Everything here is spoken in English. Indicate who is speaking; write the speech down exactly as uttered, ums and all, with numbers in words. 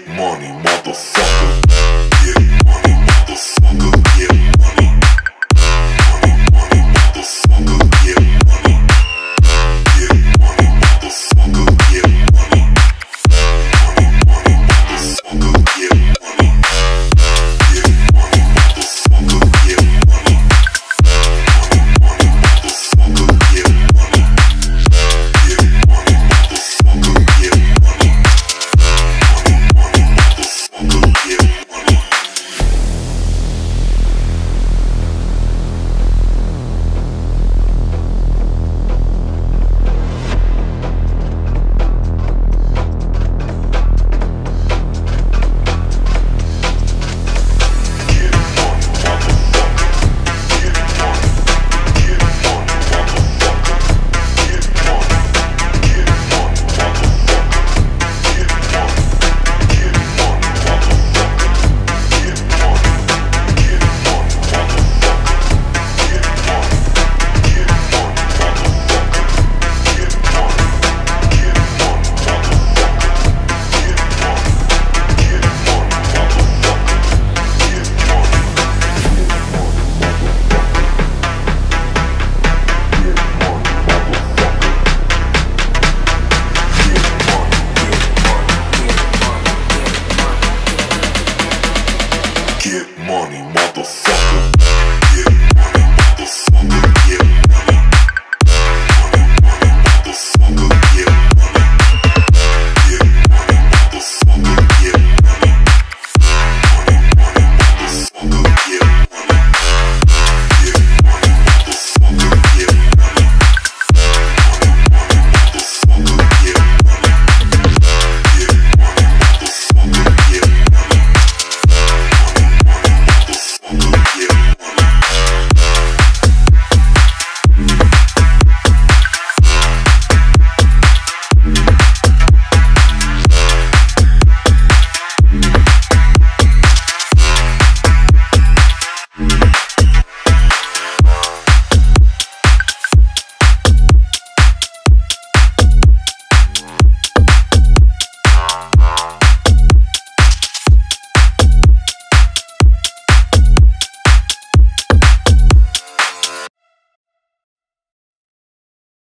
Speaker 1: money, motherfucker. Get money, motherfucker. Get money. Money, money, motherfucker. Get money. Get money, motherfucker. Get money. Money, money, motherfucker. Get money. Get money, motherfucker. Get money. Money, money, motherfucker. Get money. Get money, motherfucker. Get money. Get money, motherfucker.